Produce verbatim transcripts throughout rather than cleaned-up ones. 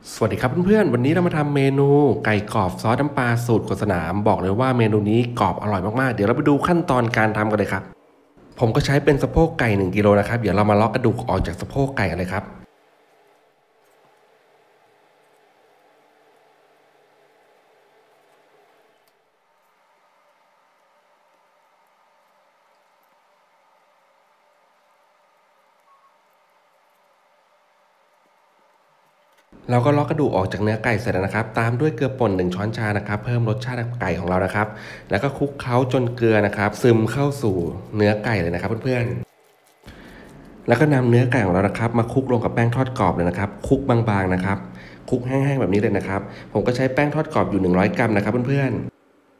สวัสดีครับเพื่อนๆวันนี้เรามาทำเมนูไก่กรอบซอสน้ำปลาสูตรคนสนามบอกเลยว่าเมนูนี้กรอบอร่อยมากๆเดี๋ยวเราไปดูขั้นตอนการทำกันเลยครับผมก็ใช้เป็นสะโพกไก่หนึ่งกิโลนะครับเดี๋ยวเรามาเลาะกระดูกออกจากสะโพกไก่กันเลยครับเราก็เลาะกระดูกออกจากเนื้อไก่เสร็จแล้วนะครับตามด้วยเกลือป่นหนึ่งช้อนชานะครับเพิ่มรสชาติไก่ของเรานะครับแล้วก็คลุกเคล้าจนเกลือนะครับซึมเข้าสู่เนื้อไก่เลยนะครับเพื่อนๆแล้วก็นำเนื้อไก่ของเรานะครับมาคลุกลงกับแป้งทอดกรอบเลยนะครับคลุกบางๆนะครับคลุกแห้งๆแบบนี้เลยนะครับผมก็ใช้แป้งทอดกรอบอยู่หนึ่งร้อยกรัมนะครับเพื่อนๆ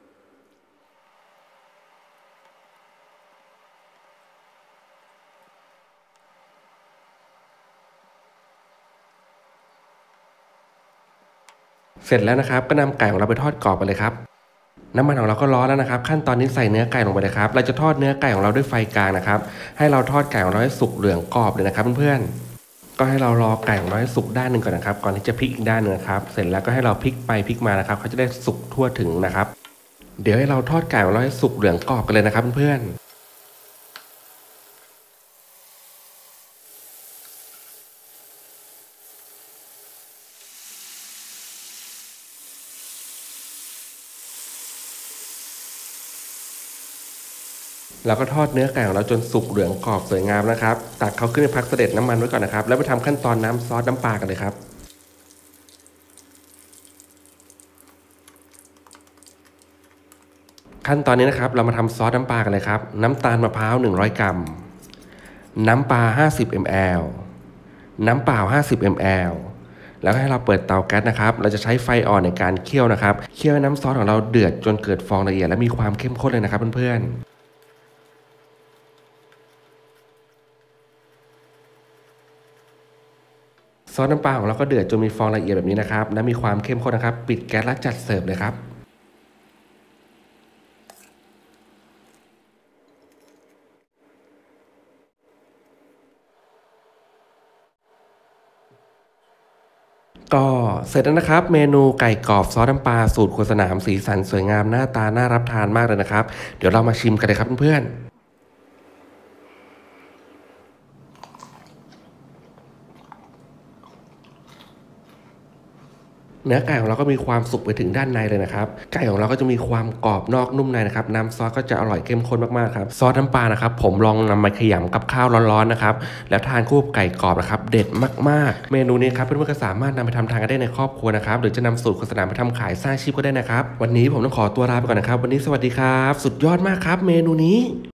เสร็จแล้วนะครับก็นำไก่ของเราไปทอดกรอบไปเลยครับน้ำมันของเราก็ร้อนแล้วนะครับขั้นตอนนี้ใส่เนื้อไก่ลงไปเลยครับเราจะทอดเนื้อไก่ของเราด้วยไฟกลางนะครับให้เราทอดไก่ของเราให้สุกเหลืองกรอบเลยนะครับเพื่อนๆก็ให้เรารอไก่ของเราให้สุกด้านหนึ่งก่อนนะครับก่อนที่จะพลิกอีกด้านหนึ่งนะครับเสร็จแล้วก็ให้เราพลิกไปพลิกมานะครับเขาจะได้สุกทั่วถึงนะครับเดี๋ยวให้เราทอดไก่ของเราให้สุกเหลืองกรอบกันเลยนะครับเพื่อนๆเราก็ทอดเนื้อไก่ของเราจนสุกเหลืองกรอบสวยงามนะครับตักเขาขึ้นไปพักเสด็จน้ำมันไว้ก่อนนะครับแล้วไปทำขั้นตอนน้ำซอสน้ำปลากันเลยครับขั้นตอนนี้นะครับเรามาทำซอสน้ำปลากันเลยครับน้ำตาลมะพร้าวหนึ่งร้อยกรัมน้ำปลาห้าสิบมิลลิลิตรน้ำเปล่าห้าสิบมิลลิลิตรแล้วให้เราเปิดเตาแก๊สนะครับเราจะใช้ไฟอ่อนในการเคี่ยวนะครับเคี่ยวให้น้ำซอสของเราเดือดจนเกิดฟองละเอียดและมีความเข้มข้นเลยนะครับเพื่อนๆซอสน้ำปลาของเราก็เดือดจนมีฟองละเอียดแบบนี้นะครับและมีความเข้มข้นนะครับปิดแก๊สและจัดเสิร์ฟเลยครับก็เสร็จแล้วนะครับเมนูไก่กรอบซอสน้ำปลาสูตรครัวสนามสีสันสวยงามหน้าตาน่ารับทานมากเลยนะครับเดี๋ยวเรามาชิมกันเลยครับเพื่อนๆ เนื้อไก่ของเราก็มีความสุกไปถึงด้านในเลยนะครับไก่ของเราก็จะมีความกรอบนอกนุ่มในนะครับน้ำซอสก็จะอร่อยเข้มข้นมากๆครับซอสน้ำปลานะครับผมลองนำมาขยำกับข้าวร้อนๆนะครับแล้วทานคู่กับไก่กรอบนะครับเด็ดมากๆเมนูนี้ครับเพื่อนๆก็สามารถนำไปทำทานกันได้ในครอบครัวนะครับหรือจะนำสูตรโฆษณาไปทำขายสร้างอาชีพก็ได้นะครับวันนี้ผมต้องขอตัวลาไปก่อนนะครับวันนี้สวัสดีครับสุดยอดมากครับเมนูนี้